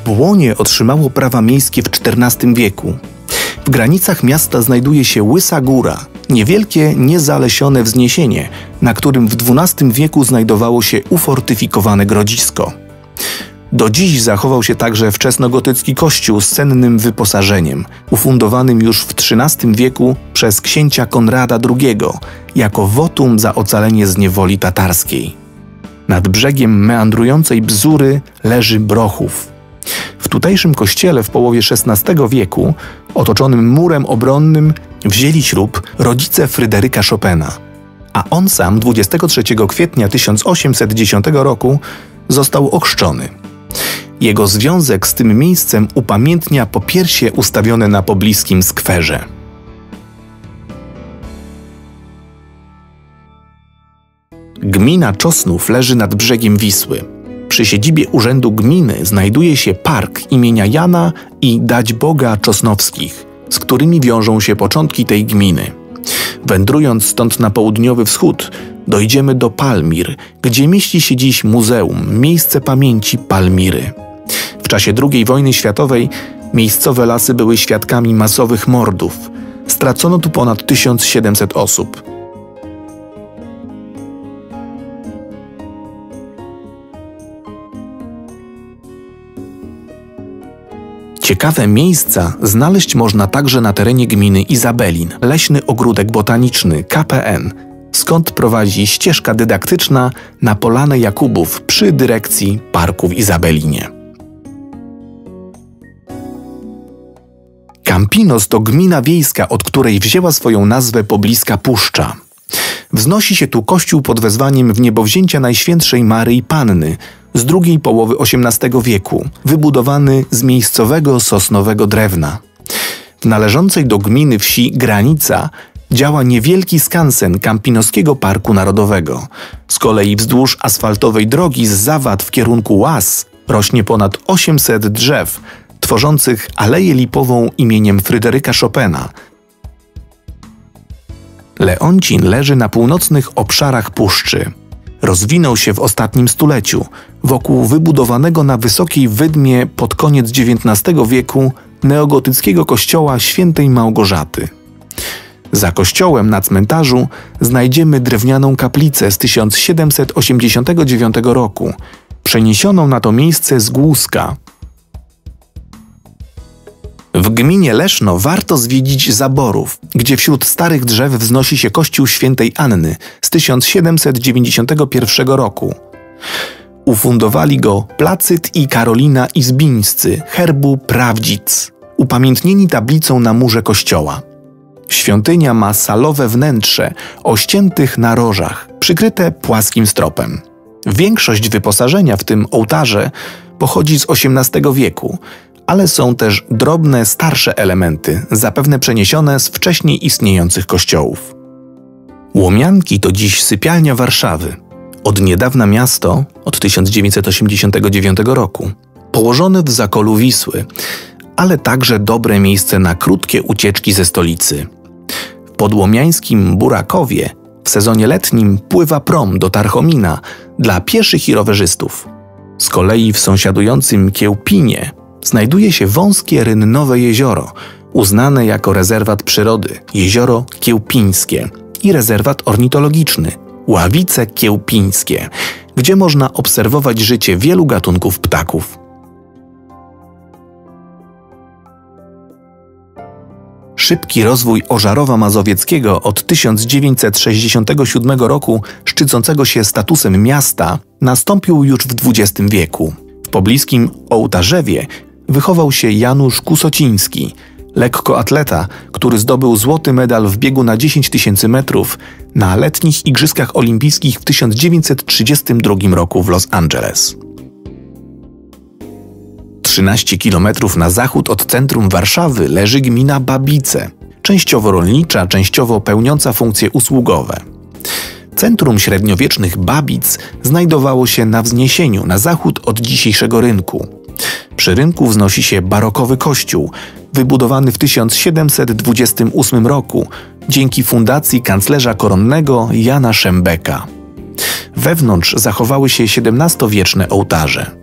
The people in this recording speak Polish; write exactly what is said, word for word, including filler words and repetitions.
Błonie otrzymało prawa miejskie w czternastym wieku. W granicach miasta znajduje się Łysa Góra, niewielkie, niezalesione wzniesienie, na którym w dwunastym wieku znajdowało się ufortyfikowane grodzisko. Do dziś zachował się także wczesnogotycki kościół z cennym wyposażeniem, ufundowanym już w trzynastym wieku przez księcia Konrada drugiego, jako wotum za ocalenie z niewoli tatarskiej. Nad brzegiem meandrującej Bzury leży Brochów. W tutejszym kościele w połowie szesnastego wieku, otoczonym murem obronnym, wzięli ślub rodzice Fryderyka Chopina, a on sam dwudziestego trzeciego kwietnia tysiąc osiemset dziesiątego roku został ochrzczony. Jego związek z tym miejscem upamiętnia popiersie ustawione na pobliskim skwerze. Gmina Czosnów leży nad brzegiem Wisły. Przy siedzibie Urzędu Gminy znajduje się park imienia Jana i Dać Boga Czosnowskich, z którymi wiążą się początki tej gminy. Wędrując stąd na południowy wschód, dojdziemy do Palmir, gdzie mieści się dziś muzeum, miejsce pamięci Palmiry. W czasie drugiej wojny światowej miejscowe lasy były świadkami masowych mordów. Stracono tu ponad tysiąc siedemset osób. Ciekawe miejsca znaleźć można także na terenie gminy Izabelin, Leśny Ogródek Botaniczny K P N, skąd prowadzi ścieżka dydaktyczna na Polanę Jakubów przy dyrekcji parku w Izabelinie. Campinos to gmina wiejska, od której wzięła swoją nazwę pobliska puszcza. Wznosi się tu kościół pod wezwaniem Wniebowzięcia Najświętszej Maryi Panny z drugiej połowy osiemnastego wieku, wybudowany z miejscowego sosnowego drewna. W należącej do gminy wsi Granica działa niewielki skansen Campinoskiego Parku Narodowego. Z kolei wzdłuż asfaltowej drogi z Zawad w kierunku Łaz rośnie ponad osiemset drzew, tworzących Aleję Lipową imieniem Fryderyka Chopina. Leoncin leży na północnych obszarach puszczy. Rozwinął się w ostatnim stuleciu, wokół wybudowanego na wysokiej wydmie pod koniec dziewiętnastego wieku neogotyckiego kościoła Świętej Małgorzaty. Za kościołem na cmentarzu znajdziemy drewnianą kaplicę z tysiąc siedemset osiemdziesiątego dziewiątego roku, przeniesioną na to miejsce z Głuska. W gminie Leszno warto zwiedzić Zaborów, gdzie wśród starych drzew wznosi się kościół Świętej Anny z tysiąc siedemset dziewięćdziesiątego pierwszego roku. Ufundowali go Placyt i Karolina Izbińscy herbu Prawdzic, upamiętnieni tablicą na murze kościoła. Świątynia ma salowe wnętrze o ściętych narożach, przykryte płaskim stropem. Większość wyposażenia, w tym ołtarze, pochodzi z osiemnastego wieku, ale są też drobne, starsze elementy, zapewne przeniesione z wcześniej istniejących kościołów. Łomianki to dziś sypialnia Warszawy. Od niedawna miasto, od tysiąc dziewięćset osiemdziesiątego dziewiątego roku, położone w zakolu Wisły, ale także dobre miejsce na krótkie ucieczki ze stolicy. W podłomiańskim Burakowie w sezonie letnim pływa prom do Tarchomina dla pieszych i rowerzystów. Z kolei w sąsiadującym Kiełpinie znajduje się wąskie rynnowe jezioro, uznane jako rezerwat przyrody, jezioro Kiełpińskie i rezerwat ornitologiczny, Ławice Kiełpińskie, gdzie można obserwować życie wielu gatunków ptaków. Szybki rozwój Ożarowa Mazowieckiego od tysiąc dziewięćset sześćdziesiątego siódmego roku, szczycącego się statusem miasta, nastąpił już w dwudziestym wieku. W pobliskim Ołtarzewie wychował się Janusz Kusociński, lekkoatleta, który zdobył złoty medal w biegu na dziesięć tysięcy metrów na letnich Igrzyskach Olimpijskich w tysiąc dziewięćset trzydziestym drugim roku w Los Angeles. trzynaście kilometrów na zachód od centrum Warszawy leży gmina Babice, częściowo rolnicza, częściowo pełniąca funkcje usługowe. Centrum średniowiecznych Babic znajdowało się na wzniesieniu na zachód od dzisiejszego rynku. Przy rynku wznosi się barokowy kościół, wybudowany w tysiąc siedemset dwudziestym ósmym roku dzięki fundacji kanclerza koronnego Jana Szembeka. Wewnątrz zachowały się siedemnastowieczne ołtarze.